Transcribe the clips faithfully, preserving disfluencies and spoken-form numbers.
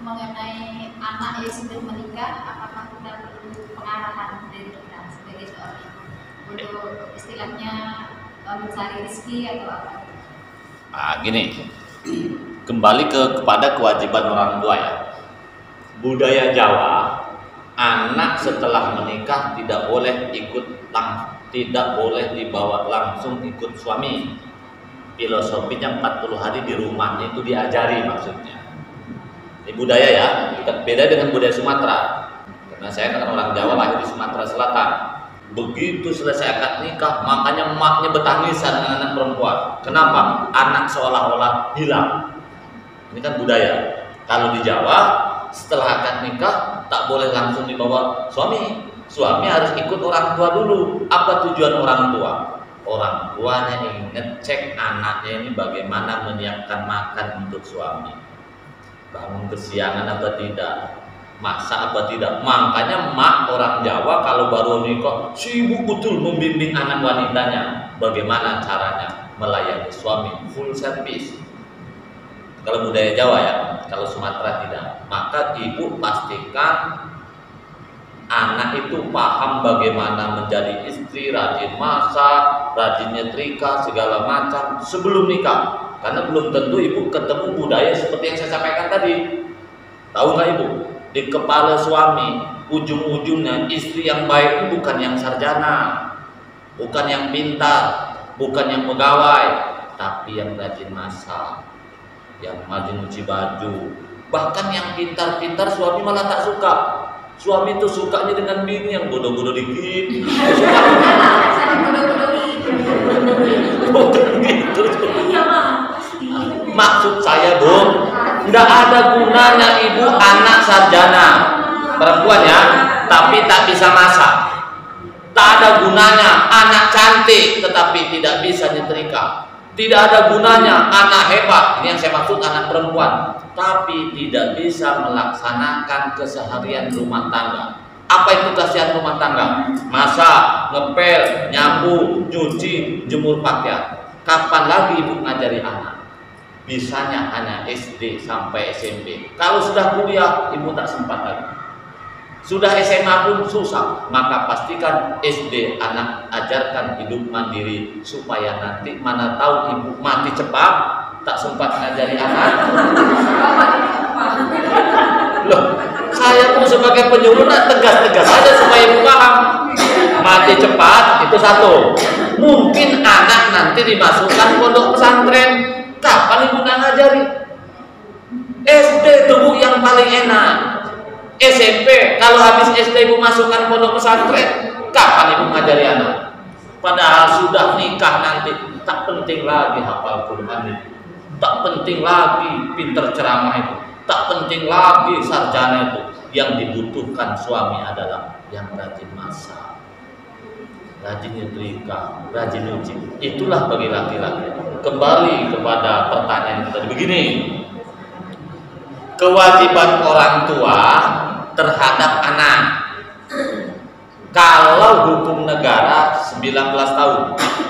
mengenai anak yang sudah menikah, apakah kita perlu pengarahan dari kita sebagai seorang ibu untuk istilahnya mencari rezeki atau apa? Ah, gini, kembali ke kepada kewajiban orang tua ya. Budaya Jawa, anak setelah menikah tidak boleh ikut lang, tidak boleh dibawa langsung ikut suami. Filosofinya empat puluh hari di rumahnya itu diajari maksudnya. Ini budaya ya, beda dengan budaya Sumatera. Karena saya kan orang Jawa lahir di Sumatera Selatan. Begitu selesai akad nikah, makanya emaknya bertangisan dengan anak perempuan. Kenapa? Anak seolah-olah hilang. Ini kan budaya. Kalau di Jawa, setelah akad nikah tak boleh langsung dibawa suami. Suami harus ikut orang tua dulu. Apa tujuan orang tua? Orang tuanya ingin ngecek anaknya ini bagaimana menyiapkan makan untuk suami, bangun kesiangan apa tidak, masak apa tidak. Makanya emak orang Jawa kalau baru nikah sibuk betul membimbing anak wanitanya bagaimana caranya melayani suami, full service. Kalau budaya Jawa ya, kalau Sumatera tidak. Maka ibu pastikan anak itu paham bagaimana menjadi istri, rajin masak, rajin nyetrika, segala macam sebelum nikah. Karena belum tentu ibu ketemu budaya seperti yang saya sampaikan tadi. Tahu nggak ibu? Di kepala suami, ujung-ujungnya istri yang baik itu bukan yang sarjana, bukan yang pintar, bukan yang pegawai, tapi yang rajin masak, yang rajin cuci baju. Bahkan yang pintar-pintar suami malah tak suka. Suami itu sukanya dengan bini yang bodoh-bodoh dikit. Bukan gitu. Maksud saya, Bu, tidak ada gunanya ibu anak sarjana perempuan ya, tapi tak bisa masak. Tak ada gunanya anak cantik tetapi tidak bisa nyetrika. Tidak ada gunanya anak hebat, ini yang saya maksud anak perempuan, tapi tidak bisa melaksanakan keseharian rumah tangga. Apa itu keseharian rumah tangga? Masak, ngepel, nyapu, nyuci, jemur pakaian. Kapan lagi ibu ngajari anak? Bisanya hanya S D sampai S M P. Kalau sudah kuliah, ibu tak sempat lagi. Sudah S M A pun susah, maka pastikan S D anak ajarkan hidup mandiri supaya nanti mana tahu ibu mati cepat tak sempat ngajari anak. Loh, saya pun sebagai penyuluh tegas-tegas saja supaya ibu paham. Mati cepat itu satu. Mungkin anak nanti dimasukkan pondok pesantren, kapan ibu nak ngajari? S D tubuh yang paling enak. S M P, kalau habis S D ibu masukkan pondok pesantren, kapan ibu ngajari anak? Padahal sudah nikah nanti, tak penting lagi hafal Quran itu, tak penting lagi pinter ceramah itu, tak penting lagi sarjana itu. Yang dibutuhkan suami adalah yang rajin masak, rajin nyetrika, rajin nyuci. Itulah bagi laki-laki. Kembali kepada pertanyaan tadi begini, kewajiban orang tua terhadap anak. Kalau hukum negara sembilan belas tahun,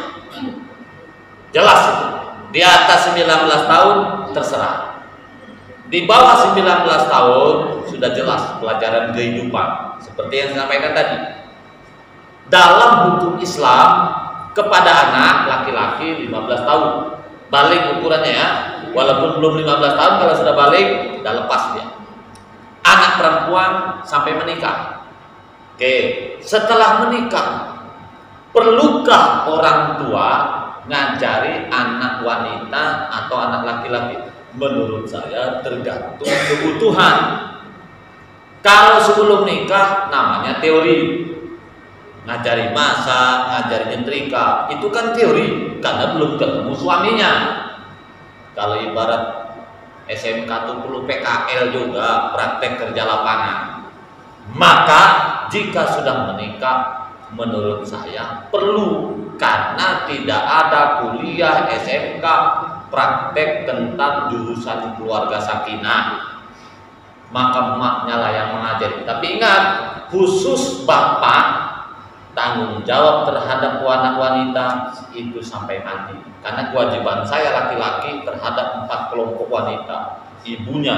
jelas itu. Di atas sembilan belas tahun terserah. Di bawah sembilan belas tahun sudah jelas pelajaran kehidupan seperti yang saya sampaikan tadi. Dalam hukum Islam kepada anak laki-laki lima belas tahun balik ukurannya ya. Walaupun belum lima belas tahun, kalau sudah balik udah lepas dia. Anak perempuan sampai menikah. Oke, setelah menikah, perlukah orang tua ngajari anak wanita atau anak laki-laki? Menurut saya tergantung kebutuhan. Kalau sebelum nikah namanya teori, ngajari masak, ngajari nyetrika, itu kan teori karena belum ketemu suaminya. Kalau ibarat S M K itu perlu P K L juga, praktek kerja lapangan. Maka jika sudah menikah, menurut saya perlu, karena tidak ada kuliah S M K praktek tentang jurusan keluarga sakinah. Maka emaknya lah yang mengajari. Tapi ingat, khusus bapak tanggung jawab terhadap anak wanita itu sampai mati. Karena kewajiban saya laki-laki terhadap empat kelompok wanita, ibunya,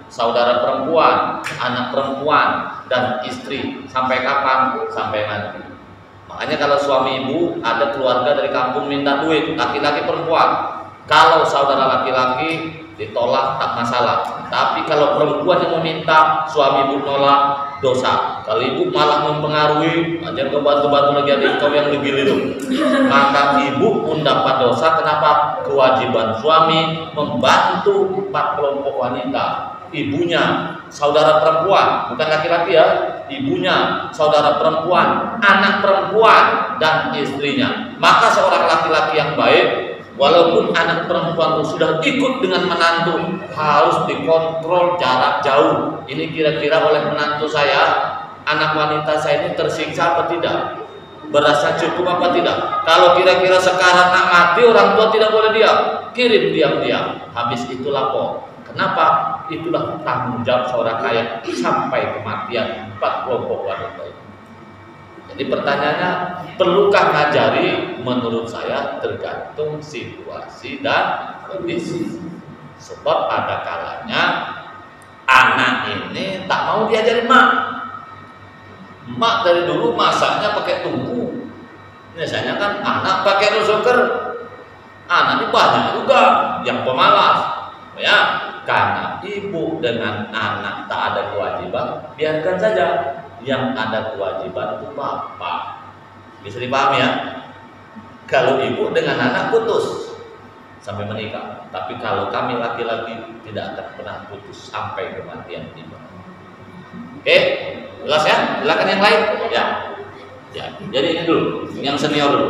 saudara perempuan, anak perempuan, dan istri. Sampai kapan? Sampai mati. Makanya kalau suami ibu ada keluarga dari kampung minta duit, laki-laki perempuan, kalau saudara laki-laki ditolak tak masalah. Tapi kalau perempuan yang meminta, suami ibu nolak, dosa. Kalau ibu malah mempengaruhi, jangan kau bantu-bantu lagi adik kau yang lebih itu, maka ibu pun dapat dosa. Kenapa? Kewajiban suami membantu empat kelompok wanita. Ibunya, saudara perempuan, bukan laki-laki ya, ibunya, saudara perempuan, anak perempuan, dan istrinya. Maka seorang laki-laki yang baik, walaupun anak perempuan itu sudah ikut dengan menantu, harus dikontrol jarak jauh. Ini kira-kira oleh menantu saya, anak wanita saya ini tersiksa apa tidak? Berasa cukup apa tidak? Kalau kira-kira sekarang nak mati, orang tua tidak boleh diam, kirim diam-diam. Habis itu lapor. Kenapa? Itulah tanggung jawab seorang ayah sampai kematian empat kelompok wanita itu. Jadi pertanyaannya, perlukah ngajari? Menurut saya tergantung situasi dan kondisi. Sebab ada kalanya anak ini tak mau diajarin mak. Mak dari dulu masaknya pakai tungku. Biasanya kan anak pakai rice cooker. Anak ini banyak juga yang pemalas. Ya, karena ibu dengan anak tak ada kewajiban, biarkan saja. Yang ada kewajiban itu bapak. Bisa dipahami ya? Kalau ibu dengan anak putus sampai menikah, tapi kalau kami laki-laki tidak akan pernah putus sampai kematian tiba. Oke, jelas ya? Silakan yang lain. Ya, ya. Jadi ini dulu, yang senior dulu.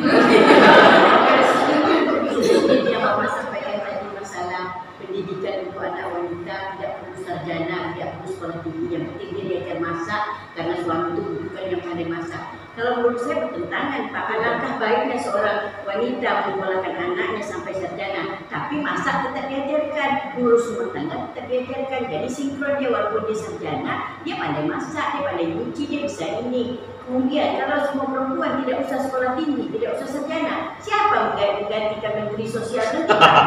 Yang Bapak sampaikan tadi masalah pendidikan untuk anak wanita tidak perlu sarjana, tidak perlu sekolah tinggi, yang penting dia diajar masak karena suami itu bukan yang pandai masak. Kalau menurut saya bertentangan, Pak. Alangkah baiknya seorang wanita menyekolahkan anaknya sampai sarjana, tapi masak tetap diajarkan, ngurus rumah tangga tetap diajarkan. Jadi sinkron dia, walaupun dia sarjana, dia pandai masak, dia pandai nyuci, dia bisa ini. Kemudian kalau semua perempuan tidak usah sekolah tinggi, tidak usah sarjana, siapa menggantikan menteri sosial itu?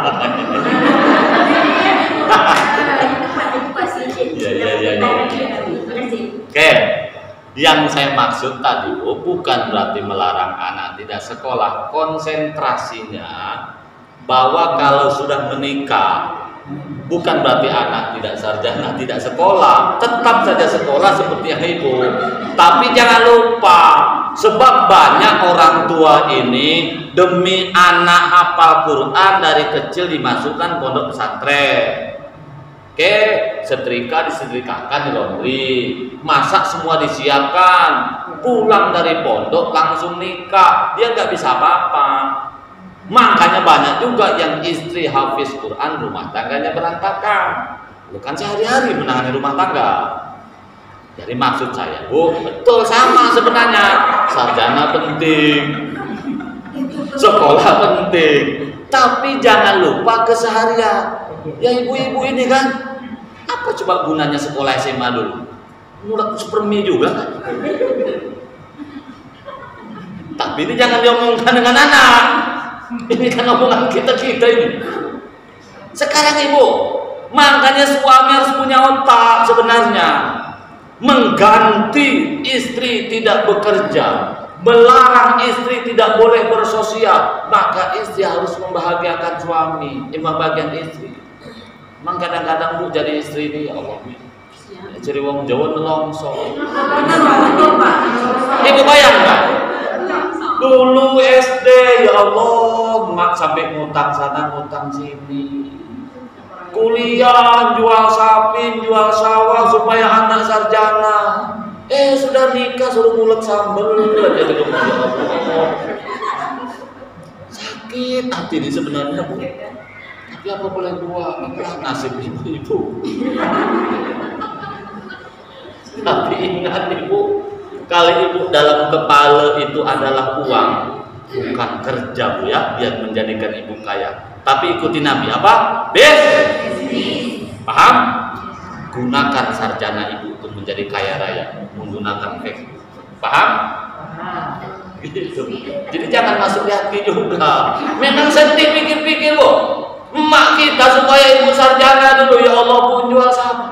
Oke, yang saya maksud tadi oh, bukan berarti melarang anak tidak sekolah. Konsentrasinya bahwa kalau sudah menikah, bukan berarti anak tidak sarjana, tidak sekolah. Tetap saja sekolah seperti yang ibu. Tapi jangan lupa, sebab banyak orang tua ini demi anak hafal Quran dari kecil dimasukkan pondok pesantren. Oke, setrika disetrikakan di laundry, masak semua disiapkan, pulang dari pondok langsung nikah, dia nggak bisa apa-apa. Makanya banyak juga yang istri hafiz Quran, rumah tangganya berantakan. Bukan sehari-hari menangani rumah tangga. Jadi maksud saya, bu, betul sama sebenarnya. Sarjana penting, sekolah penting, tapi jangan lupa keseharian. Ya ibu-ibu ini kan, apa coba gunanya sekolah S M A dulu? Mulai supermi juga kan? Tapi ini jangan diomongkan dengan anak. Ini kan omongan kita-kita ini. Sekarang ibu, makanya suami harus punya otak sebenarnya. Mengganti istri tidak bekerja, melarang istri tidak boleh bersosial, maka istri harus membahagiakan suami, membahagiakan istri. Memang kadang-kadang bu jadi istri ini, ya Allah, ciri wong Jawa nelongso. Ibu bayangkan, dulu S D ya Allah, mak sampai ngutang sana ngutang sini, kuliah jual sapi jual sawah supaya anak sarjana. Eh sudah nikah suruh ngulek sambel aja di rumah, ya Allah. Sakit hati ini sebenarnya bu. Tapi apa boleh buat, itulah nasib ibu-ibu. Tapi ingat ibu, kalau ibu dalam kepala itu adalah uang, bukan kerja bu ya, biar menjadikan ibu kaya. Tapi ikuti Nabi apa? Bisnis. Paham? Gunakan sarjana ibu untuk menjadi kaya raya, menggunakan Facebook. Paham? Gitu. Jadi jangan masuk di hati juga. Memang sedih pikir-pikir bu. Emak kita supaya ibu sarjana dulu, ya Allah pun jual sapi.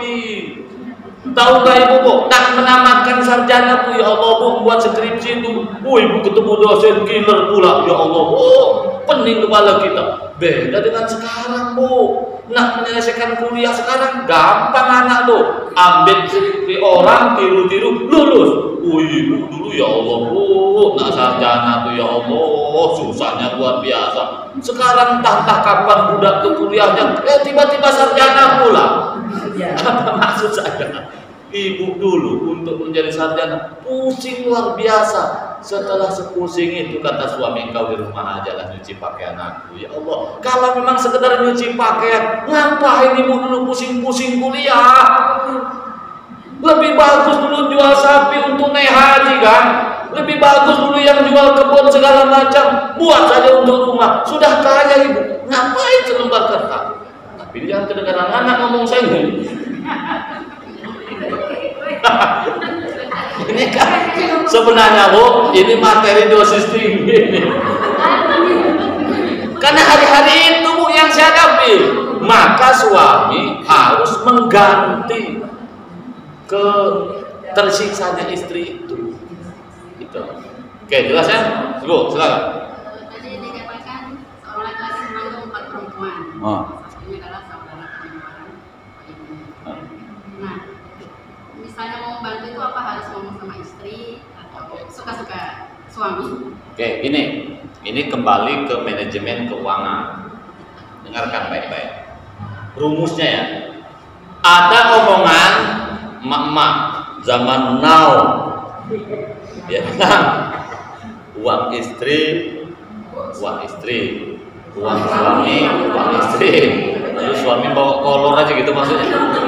Tahu nggak ibu bu, tak menamatkan sarjana bu, ya Allah bu, buat skripsi itu, bu ibu ketemu dosen killer pula, ya Allah bu, pening kepala kita. Beda dengan sekarang bu, nak menyelesaikan kuliah sekarang gampang anak tuh, ambil skripsi orang, tiru-tiru, lulus. Wih bu, dulu ya Allah bu, nak sarjana tuh ya Allah, susahnya luar biasa. Sekarang entah-entah kapan budak ke kuliahnya, eh tiba-tiba sarjana pula. Apa maksud saya? Ibu dulu untuk menjadi sarjana pusing luar biasa. Setelah sepusing itu kata suami, kau di rumah aja lah nyuci pakaian aku. Ya Allah, kalau memang sekedar nyuci pakaian, ngapain ibu dulu pusing-pusing kuliah? Lebih bagus dulu jual sapi untuk naik haji kan? Lebih bagus dulu yang jual kebun segala macam, buat saja untuk rumah. Sudah kaya ibu, ngapain selembar kertas? Tapi jangan kedengaran anak ngomong saya nih. Ini kan sebenarnya bu, ini materi dosis tinggi ini. Karena hari-hari itu bu yang saya hadapi, maka suami harus mengganti ke tersiksanya istri itu. Gitu. Oke, jelas ya? Bu, silakan. Tadi dikatakan seorang laki-laki mengandung empat perempuan. Oh. Ini adalah saudara perempuan. Nah, misalnya mau membantu itu apa harus ngomong sama istri atau suka-suka suami? Oke, ini ini kembali ke manajemen keuangan. Dengarkan baik-baik. Rumusnya ya. Ada omongan emak-emak zaman now, ya kan? Uang istri, uang istri, uang suami, uang istri. Lalu suami bawa kolor aja gitu maksudnya.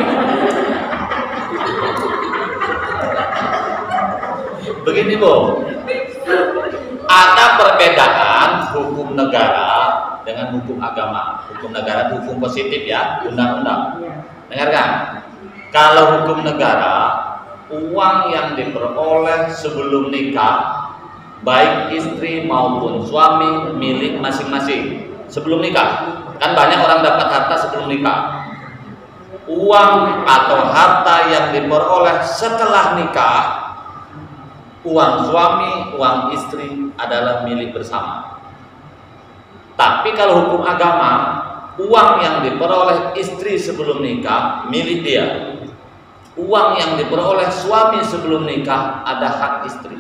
Begini bu, ada perbedaan hukum negara dengan hukum agama. Hukum negara itu hukum positif ya, undang-undang. Dengarkan, kalau hukum negara, uang yang diperoleh sebelum nikah, baik istri maupun suami milik masing-masing sebelum nikah. Kan banyak orang dapat harta sebelum nikah. Uang atau harta yang diperoleh setelah nikah, uang suami, uang istri adalah milik bersama. Tapi kalau hukum agama, uang yang diperoleh istri sebelum nikah milik dia. Uang yang diperoleh suami sebelum nikah ada hak istri.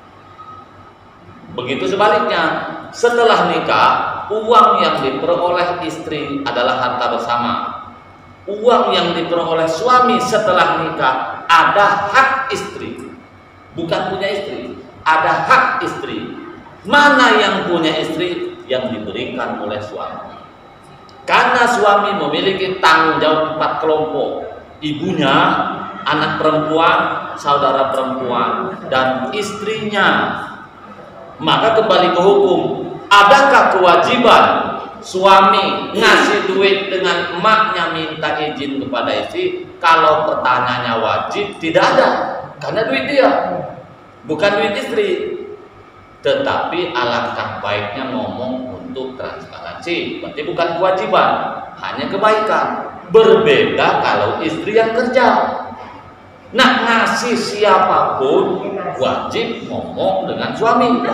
Begitu sebaliknya, setelah nikah, uang yang diperoleh istri adalah harta bersama. Uang yang diperoleh suami setelah nikah ada hak istri. Bukan punya istri, ada hak istri. Mana yang punya istri? Yang diberikan oleh suami. Karena suami memiliki tanggung jawab empat kelompok. Ibunya, anak perempuan, saudara perempuan, dan istrinya. Maka kembali ke hukum, adakah kewajiban suami ngasih duit dengan emaknya minta izin kepada istri? Kalau pertanyaannya wajib, tidak ada, karena duit dia, bukan duit istri. Tetapi alangkah baiknya ngomong untuk transparansi, berarti bukan kewajiban, hanya kebaikan. Berbeda kalau istri yang kerja. Nah, ngasih siapapun wajib ngomong dengan suami.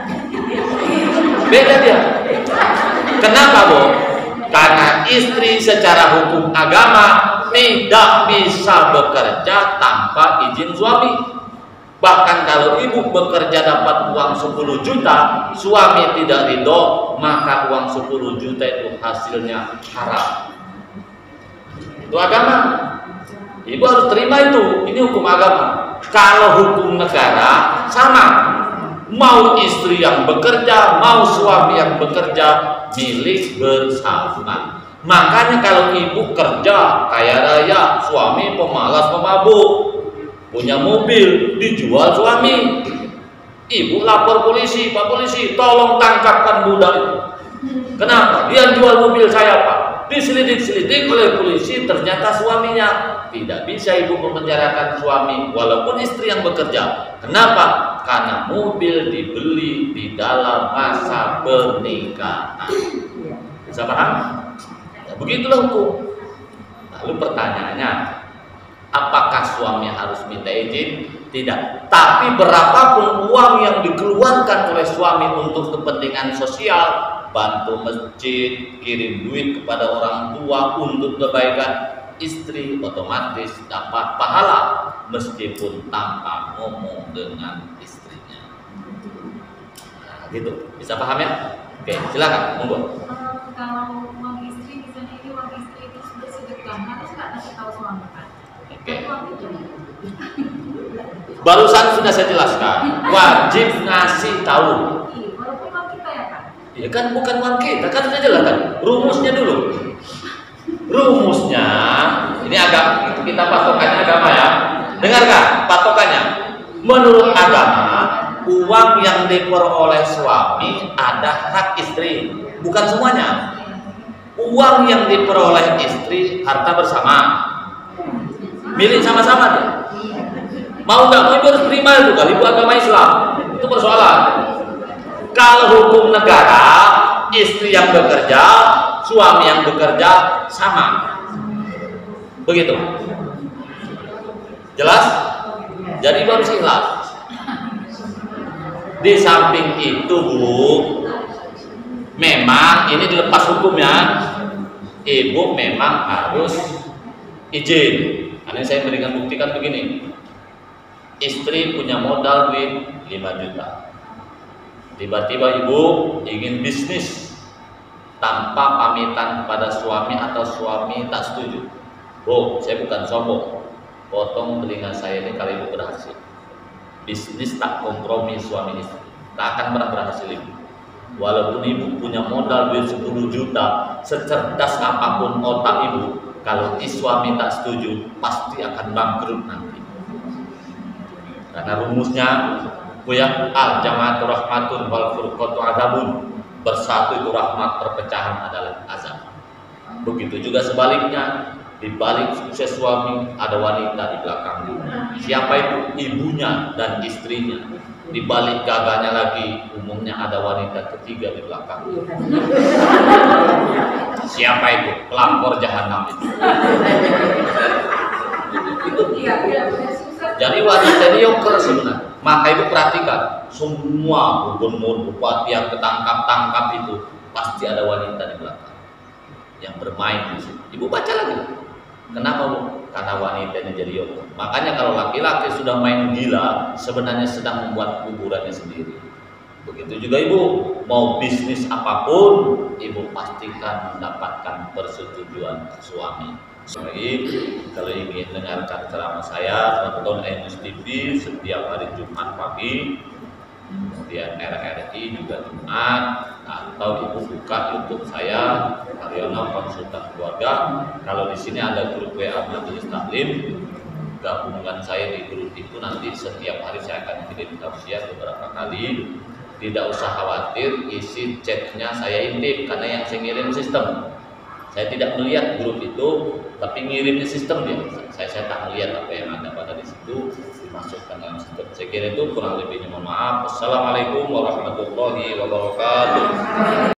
Beda dia. Kenapa, Bu? Karena istri secara hukum agama tidak bisa bekerja tanpa izin suami. Bahkan kalau ibu bekerja dapat uang sepuluh juta, suami tidak ridho, maka uang sepuluh juta itu hasilnya haram. Itu agama. Ibu harus terima itu. Ini hukum agama. Kalau hukum negara sama. Mau istri yang bekerja, mau suami yang bekerja, milik bersama. Makanya kalau ibu kerja kaya raya, suami pemalas pemabuk, punya mobil dijual suami, ibu lapor polisi, Pak polisi tolong tangkapkan budak itu. Kenapa? Dia jual mobil saya, Pak. Diselidik-selidik oleh polisi, ternyata suaminya. Tidak bisa ibu memenjarakan suami walaupun istri yang bekerja. Kenapa? Karena mobil dibeli di dalam masa pernikahan. Bisa paham? Ya, begitulah hukum. Lalu pertanyaannya, Apakah suami harus minta izin? Tidak. Tapi berapapun uang yang dikeluarkan oleh suami untuk kepentingan sosial, bantu masjid, kirim duit kepada orang tua untuk kebaikan istri, otomatis dapat pahala meskipun tanpa ngomong dengan istrinya. Nah, gitu. Bisa paham ya? Oke, silakan, monggo. Kalau uang istri, misalnya ini uang istri itu sudah sedekah, harus nggak kasih tahu suami kan? Oke. Uang itu. Barusan sudah saya jelaskan, wajib ngasih tahu. Iya, walaupun uang kita ya kan? Ya kan bukan uang kita, kan sudah jelaskan. Rumusnya dulu. Rumusnya, ini agak kita patokannya agama ya. Dengarkan patokannya. Menurut agama, uang yang diperoleh suami ada hak istri, bukan semuanya. Uang yang diperoleh istri harta bersama, milik sama-sama dia. Mau nggak mau ibu harus terima itu kalau ibu agama Islam, itu persoalan. Kalau hukum negara, istri yang bekerja, suami yang bekerja sama, begitu. Jelas? Jadi ibu harus ikhlas. Di samping itu bu, memang ini dilepas hukumnya, ibu memang harus izin. Karena saya berikan bukti kan begini. Istri punya modal duit lima juta. Tiba-tiba ibu ingin bisnis tanpa pamitan kepada suami atau suami tak setuju. Bu, saya bukan sombong. Potong telinga saya ini kalau ibu berhasil. Bisnis tak kompromi suami istri, tak akan pernah berhasil ibu. Walaupun ibu punya modal duit sepuluh juta, secerdas apapun otak ibu, kalau suami tak setuju, pasti akan bangkrut nanti. Karena rumusnya, buya al jama'atu rahmatun wal furqatu adzabun. Bersatu itu rahmat, perpecahan adalah azab. Begitu juga sebaliknya, di balik sukses suami ada wanita di belakangnya. Siapa itu? Ibunya dan istrinya. Di balik gagahnya lagi, umumnya ada wanita ketiga di belakang. Siapa itu? Pelakor jahanam itu. Jadi wanita ini yoker sebenarnya. Maka ibu perhatikan, semua gubernur, bupati yang ketangkap-tangkap itu pasti ada wanita di belakang yang bermain di situ. Ibu baca lagi. Kenapa bu? Karena wanita ini jadi yoker. Makanya kalau laki-laki sudah main gila, sebenarnya sedang membuat kuburannya sendiri. Begitu juga ibu, mau bisnis apapun, ibu pastikan mendapatkan persetujuan suami. Baik, kalau ingin dengarkan ceramah saya, tonton Ainus T V setiap hari Jumat pagi, kemudian R R I juga Jumat, atau ibu buka YouTube saya, Haryono Konsultan Keluarga. Kalau di sini ada grup W A Majelis Taklim, gabungan saya di grup itu nanti setiap hari saya akan kirim tausiah beberapa kali. Tidak usah khawatir, isi chatnya saya intip karena yang saya ngirim sistem. Saya tidak melihat grup itu, tapi ngirimnya sistem dia. Saya saya tak melihat apa yang ada pada di situ, dimasukkan dalam sistem. Saya kira itu kurang lebihnya mohon maaf. Assalamualaikum warahmatullahi wabarakatuh.